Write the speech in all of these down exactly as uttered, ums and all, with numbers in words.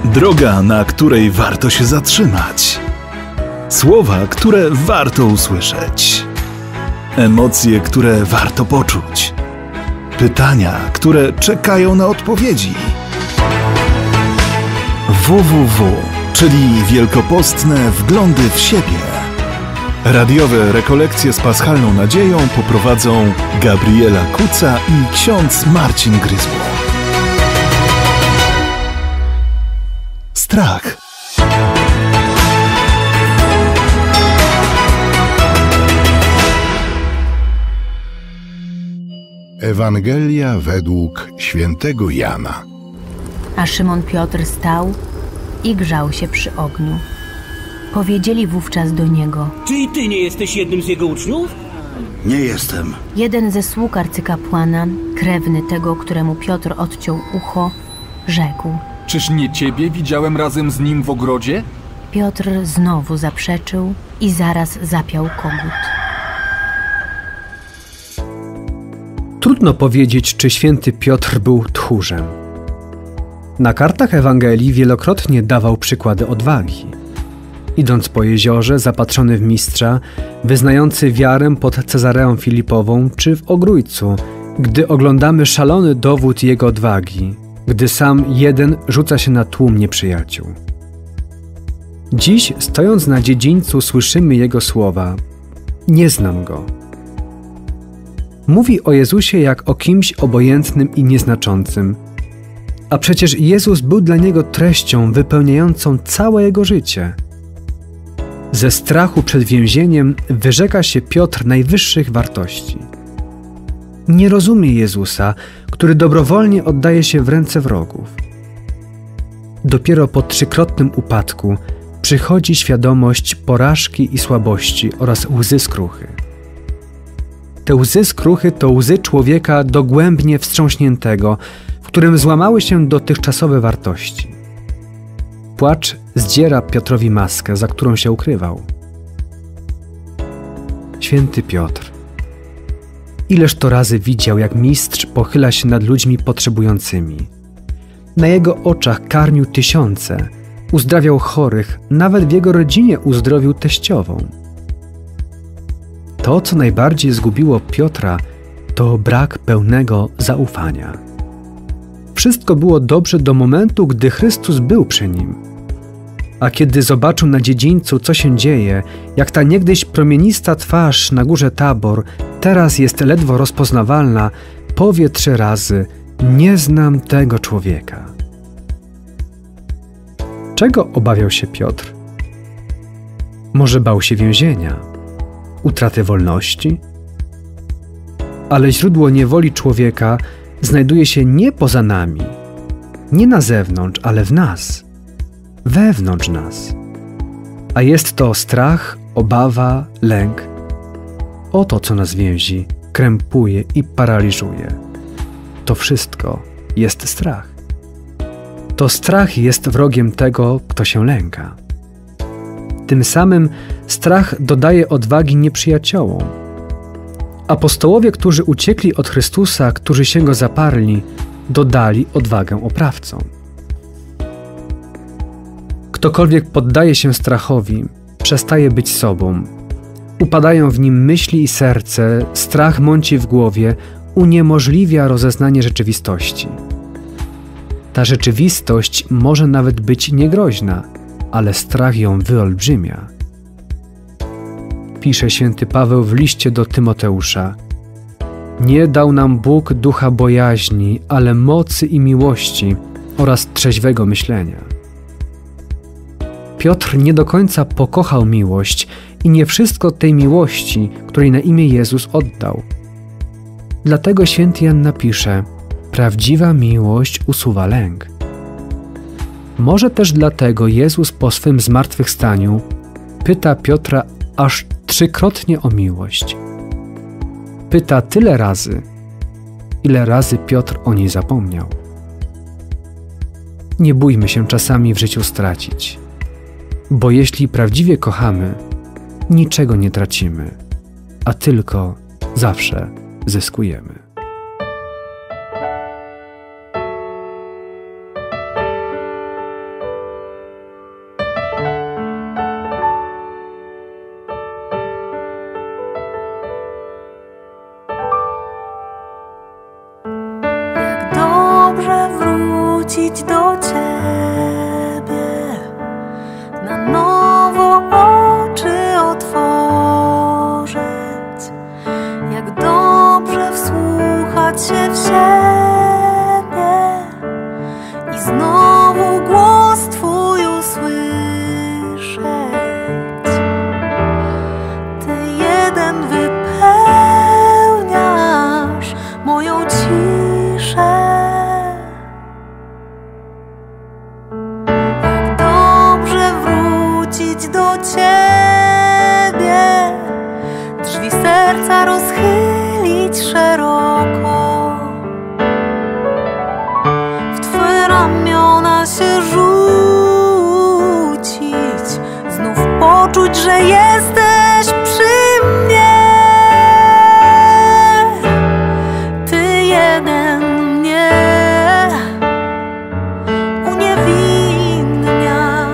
Droga, na której warto się zatrzymać. Słowa, które warto usłyszeć. Emocje, które warto poczuć. Pytania, które czekają na odpowiedzi. W W W, czyli wielkopostne wglądy w siebie. Radiowe rekolekcje z paschalną nadzieją poprowadzą Gabriela Kuca i ksiądz Marcin Gryzło. Strach. Ewangelia według świętego Jana. A Szymon Piotr stał i grzał się przy ogniu. Powiedzieli wówczas do niego: Czy i ty nie jesteś jednym z jego uczniów? Nie jestem. Jeden ze sług arcykapłana, krewny tego, któremu Piotr odciął ucho, rzekł: Czyż nie ciebie widziałem razem z nim w ogrodzie? Piotr znowu zaprzeczył i zaraz zapiał kogut. Trudno powiedzieć, czy święty Piotr był tchórzem. Na kartach Ewangelii wielokrotnie dawał przykłady odwagi. Idąc po jeziorze, zapatrzony w mistrza, wyznający wiarę pod Cezareą Filipową czy w Ogrójcu, gdy oglądamy szalony dowód jego odwagi, gdy sam jeden rzuca się na tłum nieprzyjaciół. Dziś, stojąc na dziedzińcu, słyszymy jego słowa: nie znam go. Mówi o Jezusie jak o kimś obojętnym i nieznaczącym, a przecież Jezus był dla niego treścią wypełniającą całe jego życie. Ze strachu przed więzieniem wyrzeka się Piotr najwyższych wartości. Nie rozumie Jezusa, który dobrowolnie oddaje się w ręce wrogów. Dopiero po trzykrotnym upadku przychodzi świadomość porażki i słabości oraz łzy skruchy. Te łzy skruchy to łzy człowieka dogłębnie wstrząśniętego, w którym złamały się dotychczasowe wartości. Płacz zdziera Piotrowi maskę, za którą się ukrywał. Święty Piotr. Ileż to razy widział, jak mistrz pochyla się nad ludźmi potrzebującymi. Na jego oczach karmił tysiące, uzdrawiał chorych, nawet w jego rodzinie uzdrowił teściową. To, co najbardziej zgubiło Piotra, to brak pełnego zaufania. Wszystko było dobrze do momentu, gdy Chrystus był przy nim. A kiedy zobaczył na dziedzińcu, co się dzieje, jak ta niegdyś promienista twarz na górze Tabor teraz jest ledwo rozpoznawalna, powie trzy razy: nie znam tego człowieka. Czego obawiał się Piotr? Może bał się więzienia, utraty wolności? Ale źródło niewoli człowieka znajduje się nie poza nami, nie na zewnątrz, ale w nas, wewnątrz nas. A jest to strach, obawa, lęk. Oto, co nas więzi, krępuje i paraliżuje. To wszystko jest strach. To strach jest wrogiem tego, kto się lęka. Tym samym strach dodaje odwagi nieprzyjaciołom. Apostołowie, którzy uciekli od Chrystusa, którzy się Go zaparli, dodali odwagę oprawcom. Ktokolwiek poddaje się strachowi, przestaje być sobą. Upadają w nim myśli i serce, strach mąci w głowie, uniemożliwia rozeznanie rzeczywistości. Ta rzeczywistość może nawet być niegroźna, ale strach ją wyolbrzymia. Pisze święty Paweł w liście do Tymoteusza: nie dał nam Bóg ducha bojaźni, ale mocy i miłości oraz trzeźwego myślenia. Piotr nie do końca pokochał miłość i nie wszystko tej miłości, której na imię Jezus oddał. Dlatego święty Jan napisze: prawdziwa miłość usuwa lęk. Może też dlatego Jezus po swym zmartwychwstaniu pyta Piotra aż trzykrotnie o miłość. Pyta tyle razy, ile razy Piotr o niej zapomniał. Nie bójmy się czasami w życiu stracić, bo jeśli prawdziwie kochamy, niczego nie tracimy, a tylko zawsze zyskujemy. wrócić do Ciebie, na nowo oczy otworzyć, jak dobrze wsłuchać się w siebie i znowu głos Twój usłyszeć. Ty jeden wypełniasz moją ciszę. Jak dobrze wrócić do Ciebie, drzwi serca rozchylić szeroko, w Twe ramiona się rzucić, znów poczuć, że jesteś przy mnie. Ty jeden mnie uniewinniasz.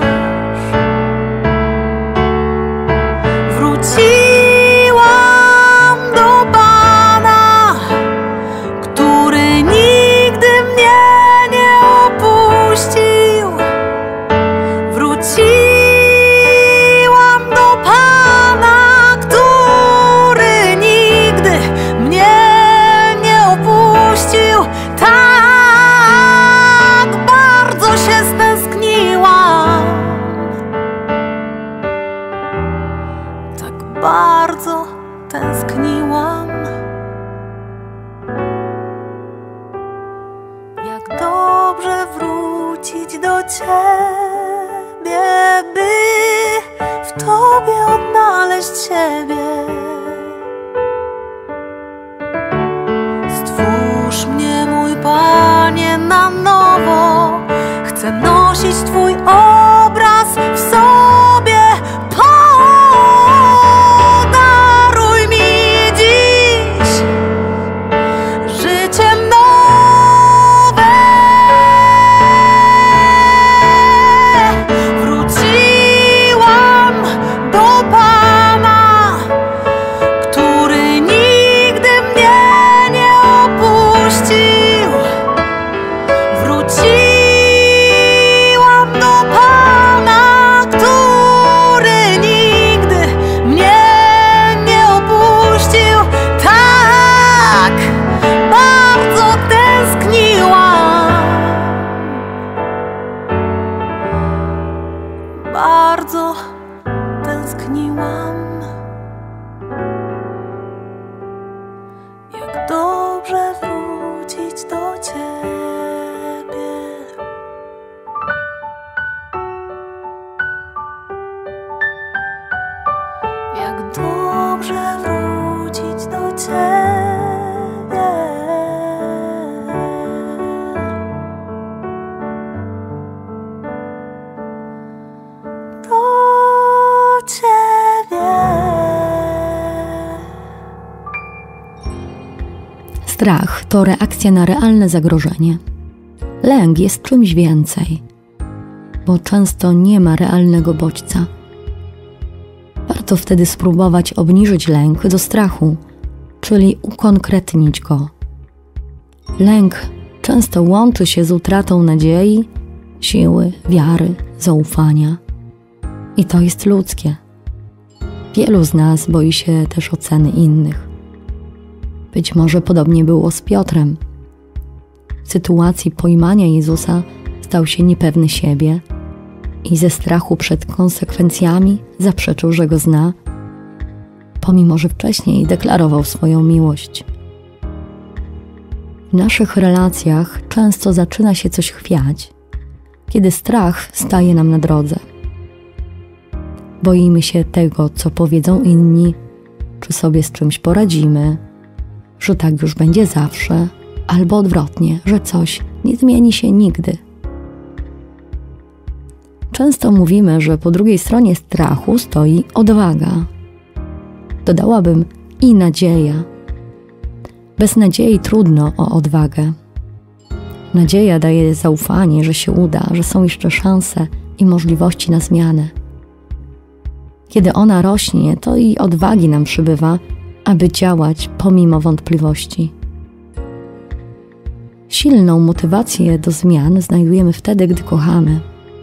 Wróciłam do Pana, który nigdy mnie nie opuścił. Wróciłam do Pana, który nigdy mnie nie opuścił. Tak bardzo się stęskniłam, tak bardzo tęskniłam. Jak dobrze wrócić do Ciebie, by w Tobie odnaleźć siebie. Stwórz mnie, mój Panie, na nowo. Chcę nosić Twój obraz w sobie. Podaruj mi dziś życie nowe. Wróciłam do Pana, który nigdy mnie nie opuścił. Wróciłam do Pana, który nigdy mnie nie opuścił. Tak bardzo tęskniłam, bardzo tęskniłam. Jak dobrze wrócić do Ciebie. Jak dobrze wrócić do Ciebie. Do Ciebie. Strach to reakcja na realne zagrożenie. Lęk jest czymś więcej, bo często nie ma realnego bodźca. Warto wtedy spróbować obniżyć lęk do strachu, czyli ukonkretnić go. Lęk często łączy się z utratą nadziei, siły, wiary, zaufania. I to jest ludzkie. Wielu z nas boi się też oceny innych. Być może podobnie było z Piotrem. W sytuacji pojmania Jezusa stał się niepewny siebie i ze strachu przed konsekwencjami zaprzeczył, że Go zna, pomimo że wcześniej deklarował swoją miłość. W naszych relacjach często zaczyna się coś chwiać, kiedy strach staje nam na drodze. Boimy się tego, co powiedzą inni, czy sobie z czymś poradzimy, że tak już będzie zawsze, albo odwrotnie, że coś nie zmieni się nigdy. Często mówimy, że po drugiej stronie strachu stoi odwaga. Dodałabym i nadzieja. Bez nadziei trudno o odwagę. Nadzieja daje zaufanie, że się uda, że są jeszcze szanse i możliwości na zmianę. Kiedy ona rośnie, to i odwagi nam przybywa, aby działać pomimo wątpliwości. Silną motywację do zmian znajdujemy wtedy, gdy kochamy.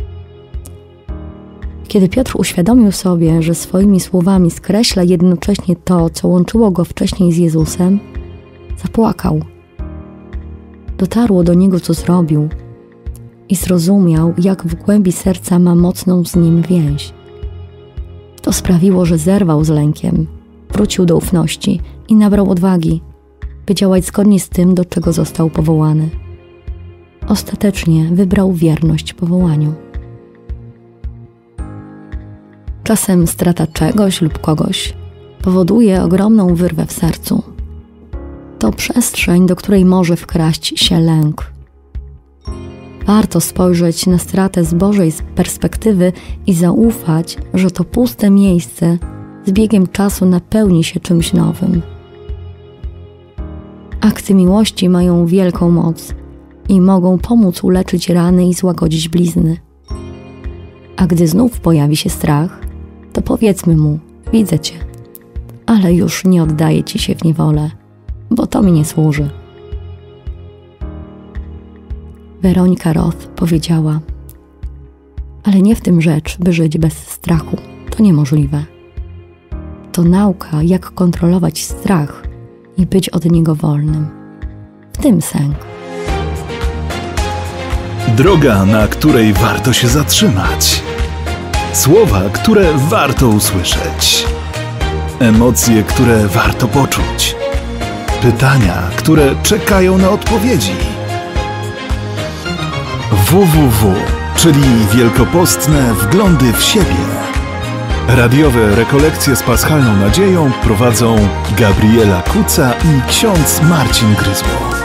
Kiedy Piotr uświadomił sobie, że swoimi słowami skreśla jednocześnie to, co łączyło go wcześniej z Jezusem, zapłakał. Dotarło do niego, co zrobił, i zrozumiał, jak w głębi serca ma mocną z nim więź. To sprawiło, że zerwał z lękiem, wrócił do ufności i nabrał odwagi, by działać zgodnie z tym, do czego został powołany. Ostatecznie wybrał wierność powołaniu. Czasem strata czegoś lub kogoś powoduje ogromną wyrwę w sercu. To przestrzeń, do której może wkraść się lęk. Warto spojrzeć na stratę z Bożej perspektywy i zaufać, że to puste miejsce z biegiem czasu napełni się czymś nowym. Akty miłości mają wielką moc i mogą pomóc uleczyć rany i złagodzić blizny. A gdy znów pojawi się strach, to powiedzmy mu: widzę cię, ale już nie oddaję ci się w niewolę, bo to mi nie służy. Weronika Roth powiedziała: ale nie w tym rzecz, by żyć bez strachu. To niemożliwe. To nauka, jak kontrolować strach i być od niego wolnym. W tym sęk. Droga, na której warto się zatrzymać. Słowa, które warto usłyszeć. Emocje, które warto poczuć. Pytania, które czekają na odpowiedzi. W W W, czyli wielkopostne wglądy w siebie. Radiowe rekolekcje z Paschalną Nadzieją prowadzą Gabriela Kuca i ksiądz Marcin Gryzło.